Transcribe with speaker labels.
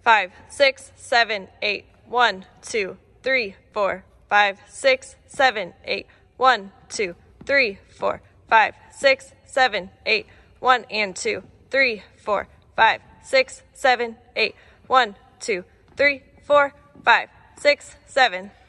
Speaker 1: 5, 6, 7, 8. 1, 2, 3, 4, 5, 6, 7, 8. 1, 2, 3, 4, 5, 6, 7, 8. 1 and 2, 3, 4, 5, 6, 7, 8. 1, 2, 3, 4, 5, 6, 7.